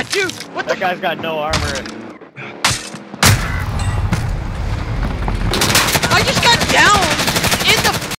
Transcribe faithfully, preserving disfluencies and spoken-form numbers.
Ah, dude! What the? That guy's got no armor.